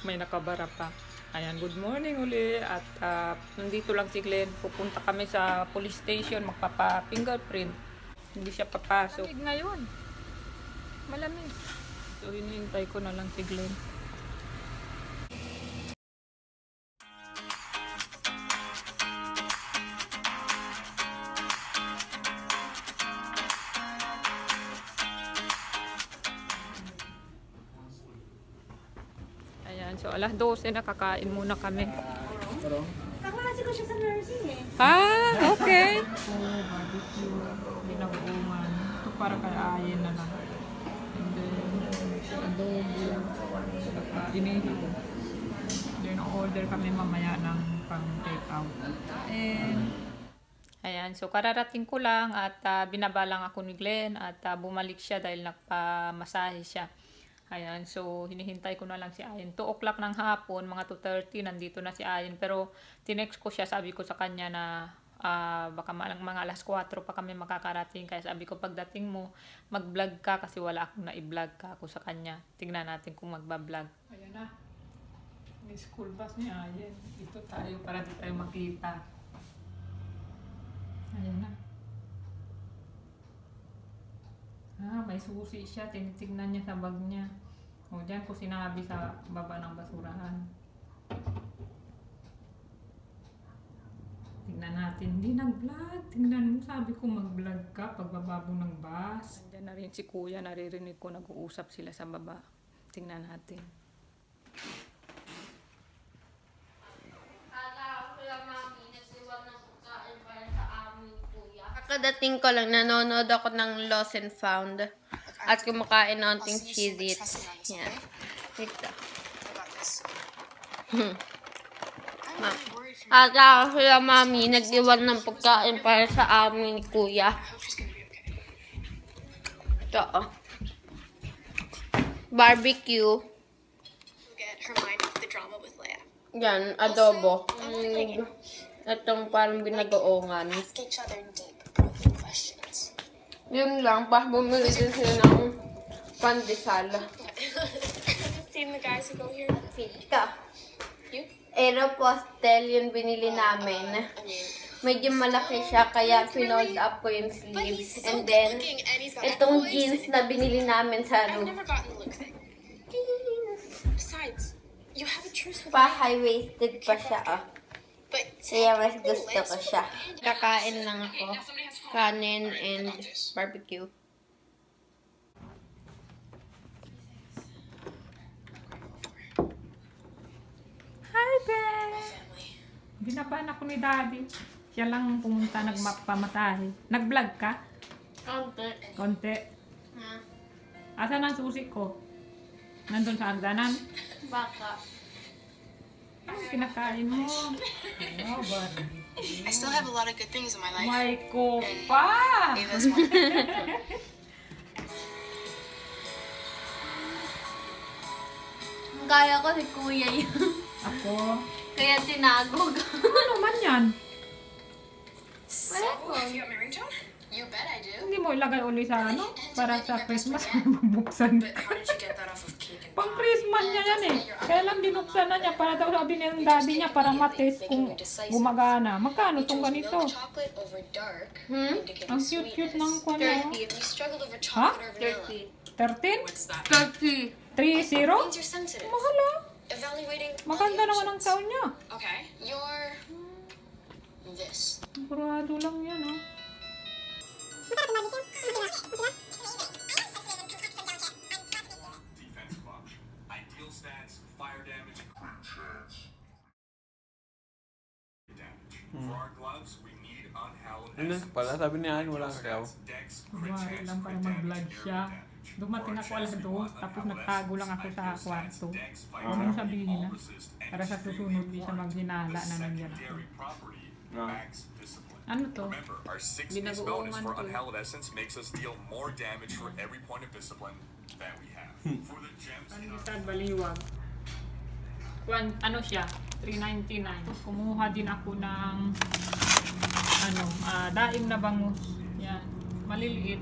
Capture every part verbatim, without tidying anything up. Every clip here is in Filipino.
may nakabara pa. Ayan, good morning uli. At uh, nandito lang si Glenn. Pupunta kami sa police station, magpapa-fingerprint. Hindi siya papasok. Malamig ngayon. Malamig. So, hinihintay ko na lang si Glenn. So, alas dose na kakain muna kami. Kaklase ko siya sa nursing eh. Ah, okay. Oh, barbecue. Binabuungan. Ito para kay Ayen na lang. And then, adobo. Saka inihaw. Then, order kami mamaya ng pang take out. And, ayan. So, kararating ko lang at uh, binabalang ako ni Glenn at uh, bumalik siya dahil nagpamasahe siya. Ayan, so hinihintay ko na lang si Ayen. two o'clock ng hapon, mga two thirty, nandito na si Ayen. Pero tinext ko siya, sabi ko sa kanya na uh, baka mga, mga alas four pa kami makakarating. Kaya sabi ko, pagdating mo, mag-vlog ka kasi wala akong na-i-vlog ka ako sa kanya. Tingnan natin kung magba-vlog. Ayan na, may school bus ni Ayen. Dito tayo para di tayo makita. Ayan na. Ah, may susi siya. Tinitignan niya sa bag niya. O, dyan ko sinabi sa baba ng basurahan. Tignan natin. Hindi nag-vlog. Tignan mo. Sabi ko mag-vlog ka pagbababo ng bus. Diyan na rin si Kuya. Naririnig ko nag-uusap sila sa baba. Tignan natin. Kadating ko lang, nanonood ako ng Lost and Found. At kumakain ng ating cheez-its. Yan. Ito. Hmm. At ako sila mami, nag-iwan ng pagkain para sa amin ni Kuya. Ito oh. Barbecue. Yan, adobo. Mm, itong parang binagoongan. Yun lang, pa bumili din sila ng pandesal. Seen the guys who go here? Ito. Aeropostale yung binili namin. Medyo malaki siya, kaya finold up ko yung sleeves. And then, itong jeans na binili namin sa roof. Pa high-waisted pa siya, oh. Kaya mas gusto ko siya. Kakain lang ako. Kanin and barbecue. Hi, Ben! Binaban ako ni Daddy. Siya lang pumunta, nagpamatahe. Nag-vlog ka? Konti. Konti. Ha? Asan ang susi ko? Nandun sa hagdanan? Baka. Ano kinakain mo? Oh, I still have a lot of good things in my life. may ko pa! Ava's one. Kaya ko si Kuya yun. Ako? Kaya tinago ka. Ano naman yan? Wala ko. You got my ringtone? You bet I do. Hindi mo ilagay uli sa ano? Para sa Christmas. Bubuksan But how did you get that off of cake and pang Christmas niya yan eh. Kaya lang binuksan na niya para daw sabi niya ng daddy niya para matest kung gumagana. Magkano tong ganito? chocolate over dark, Hmm? indicating Ang cute-cute ng sweetness. kanya. thirty. You struggled over Huh? chocolate or vanilla. thirty. thirteen? thirty. three zero? Means you're sensitive. Mahal ah. Evaluating all Maganda the naman ang options. sound niya. Okay, you're this. Sigurado lang yan ah. Defensive option. Ideal stats, fire damage, crit chance. Damage. For our gloves, we need unhallowed Ano essence. pala? Sabi niya, wala kaya. Dex, crit Wala chance, lang para crit mag-vlog damage, siya. area damage. Dumating For ako our alas chance, we dos, want tapos unhallowed nagtago lang ako essence, sa ideal kwarto. stats, Dex, Huwag fire mo damage, sabihin all na. resist, and Para sa extremely susunod, di siya important. maghinala The na nandiyan ako. secondary property, Ah. max discipline. Ano to? Remember, our six-piece Binagoongan bonus for to. Unhallowed Essence makes us deal more damage for every point of discipline that we have. For the gems in our Pandesal baliwag. Kwan, ano siya? three ninety-nine. Tapos kumuha din ako ng ano, ah, daing na bangus. Yan. Maliliit.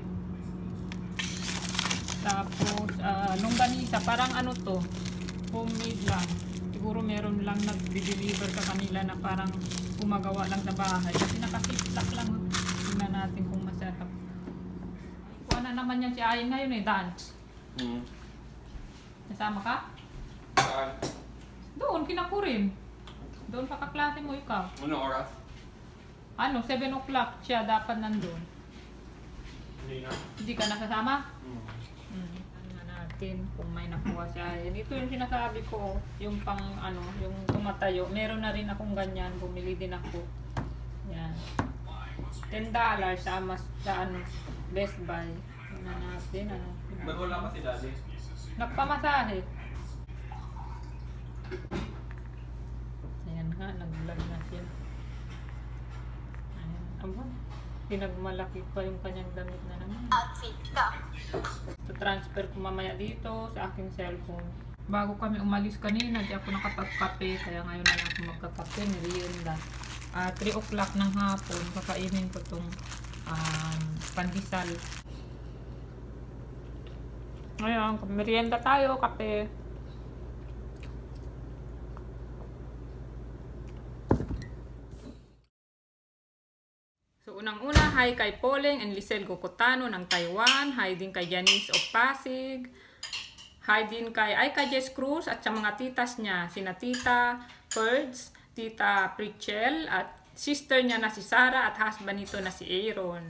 Tapos, ah, longganisa. Parang ano to? Homemade lang. siguro meron lang nag-deliver sa kanila na parang gumagawa lang sa bahay. Kasi nakasiplak lang. Tingnan natin kung masarap. Kuha na naman yan si Ayin ngayon eh, dance. Hmm. Nasama ka? Saan? Doon, kinakurin. Doon pa kaklase mo ikaw. Anong oras? Ano, seven o'clock siya dapat nandun. Hindi na. Hindi ka nasasama? Hmm. Hmm. Ano natin kung may nakuha siya. Ito yung sinasabi ko, yung pang ano, yung tumatayo. Meron na rin akong ganyan, bumili din ako. Yan. ten dollars sa, mas, sa ano, Best Buy. Ano natin, ano. Ba't wala pa si Daddy? Nagpamasahe. Ayan nga, nag-vlog na siya. Ayan, aba. Pinagmalaki pa yung kanyang damit na naman. Outfit ka. So, transfer ko mamaya dito sa aking cellphone. Bago kami umalis kanina, di ako nakapagkape. Kaya ngayon na lang ako magkakape. Merienda. Uh, three o'clock ng hapon, kakainin ko itong um, pandesal. Ngayon, merienda tayo, kape. So, unang-una, hi kay Poleng and Lisel Gokotano ng Taiwan. Hi din kay Janice of Pasig. Hi din kay Aika Jess Cruz at sa mga titas niya, sina Tita Ferds, Tita Prichel, at sister niya na si Sarah at husband nito na si Aaron.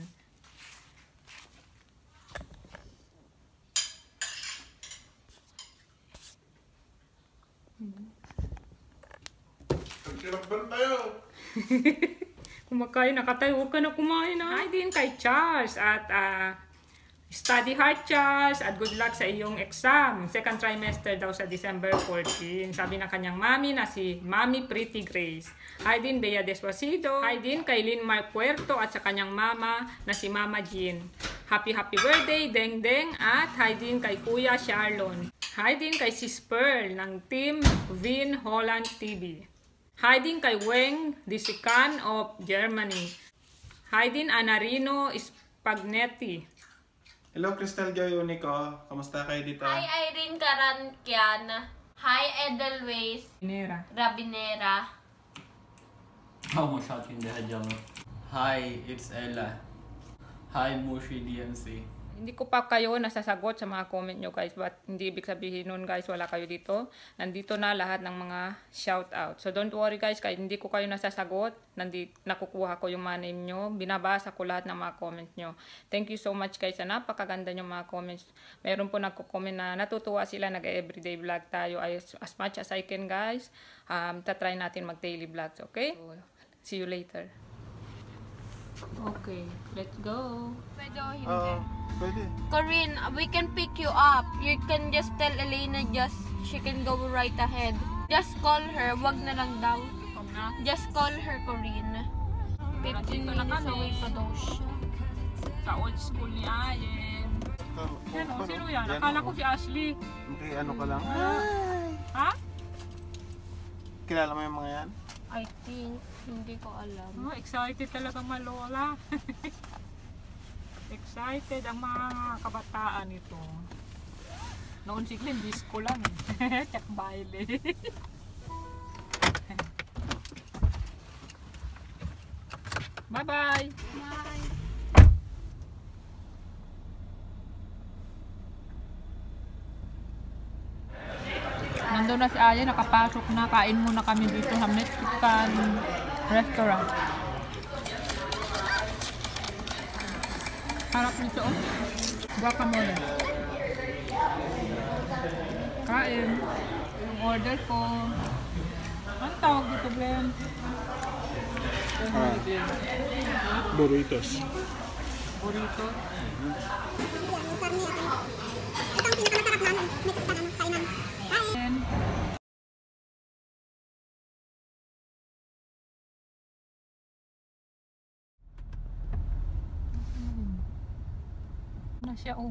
Pagkirapban tayo! Kumakain na ka tayo, huwag ka na kumain na. Hi din kay Charles at uh, study hard, Charles, at good luck sa iyong exam. Second trimester daw sa December fourteenth. Sabi ng kanyang mami na si Mami Pretty Grace. Hi din Bea Deswasido. Hi din kay Linmar Puerto at sa kanyang mama na si Mama Jean. Happy happy birthday, Deng Deng. At hi din kay Kuya Charlon. Hi din kay Sis Pearl ng Team Vin Holland T V. Hi din kay Weng Disikan of Germany. Hi din Anarino Spagnetti. Hello, Crystal Joy Unico. Kamusta kayo dito? Hi, Irene Karankian. Hi, Edelweiss. Nera. Rabinera. Oh my god, hindi hadya mo. Hi, it's Ella. Hi, Mushi D M C. Hindi ko pa kayo nasasagot sa mga comment nyo guys, but hindi ibig sabihin nun guys wala kayo dito. Nandito na lahat ng mga shout out. So don't worry guys, kahit hindi ko kayo nasasagot, nandito, nakukuha ko yung mga name nyo, binabasa ko lahat ng mga comment nyo. Thank you so much guys, na napakaganda yung mga comments. Meron po nagko-comment na natutuwa sila, nag-everyday vlog tayo as, as much as I can guys. Um, tatry natin mag-daily vlogs, okay? So, see you later. Okay, let's go. Pwede o hindi? Oo, pwede. Corinne, we can pick you up. You can just tell Elena just, she can go right ahead. Just call her, wag na lang daw. Come na. Just call her, Corinne. fifteen Nandito na minutes kami. away pa daw siya. Sa old school ni Ayen. Yan o, sino yan? Akala ko si Ashley. Okay, ano ka lang? Ha? Kilala mo yung mga yan? I think, hindi ko alam. Oh, excited talaga malola. Excited ang mga kabataan ito. Noon si Glenn, disco lang eh. Tsak baile. Bye-bye! Bye! Nandun na si Aya, nakapasok na. Kain muna kami dito sa Mexican restaurant. Harap nito oh. Guacamole. Kain. Yung order ko. Anong tawag dito, Glenn? Ah, burritos. Burrito. And na siya oh.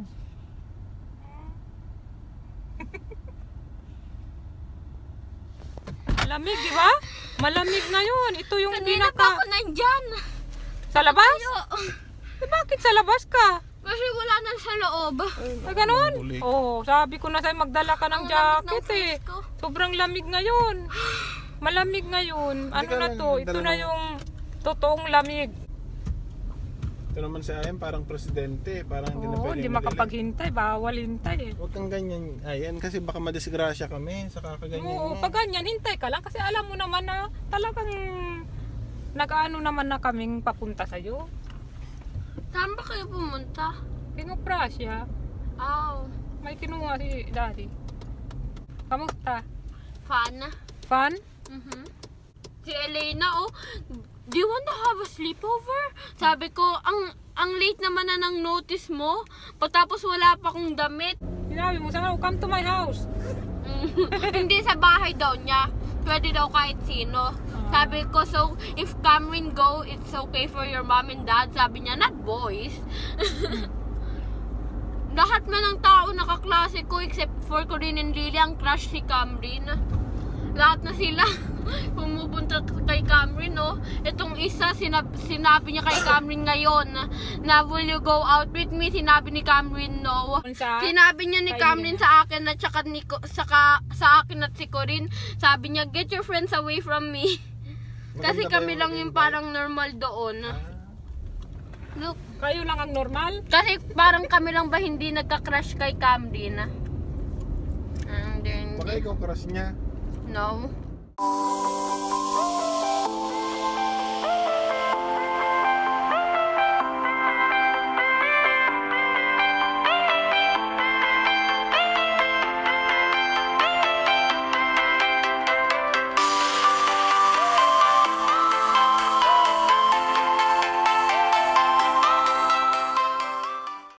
Malamig, di ba? Malamig ngayon. Ito yung Kanina pinaka... pa ako nandyan. Sa labas? Yo. Eh, bakit sa labas ka? Kasi wala na sa loob. Ay, ganun? Oo, oh, sabi ko na sa'yo magdala ka ng Ang lamig ng jacket eh. face ko. Sobrang lamig ngayon. Malamig ngayon. Ano ka na lang, to? Ito dala na mo. yung totoong lamig. Ito naman si Ayan, parang presidente. Parang hindi na Oo, pwede hindi mag-elect. makapaghintay. Bawal hintay eh. Huwag kang ganyan. Ayan, kasi baka madisgrasya kami sa kakaganyan Oo, mo. pag ganyan, hintay ka lang. Kasi alam mo naman na talagang nag-ano naman na kaming papunta sa'yo. Saan ba kayo pumunta? King of Prussia. Aw, May kinuha si Daddy. Kamusta? fun. Fun? Mhm. Si Elena, oh, do you want to have a sleepover? Sabi ko, ang ang late naman na ng notice mo. Patapos wala pa akong damit. Sinabi mo sana, come to my house. Hindi sa bahay daw niya. Pwede daw kahit sino. Sabi ko, so if Cameron go, it's okay for your mom and dad. Sabi niya, not boys. Lahat na ng tao nakaklase ko except for Corinne and Lily, ang crush si Cameron. Lahat na sila pumupunta kay Cameron, no? Itong isa, sinab sinabi niya kay Cameron ngayon na, na will you go out with me? Sinabi ni Cameron, no. Sa- Sinabi niya ni kay Cameron sa akin at saka ni, Ko- saka, sa akin at si Corinne. Sabi niya, get your friends away from me. Kasi Maganda ba kami yung lang yung invite? parang normal doon. Look, Kayo lang ang normal? kasi parang kami lang ba hindi nagka-crush kay Cameron? And then, Baka ikaw crush niya. no.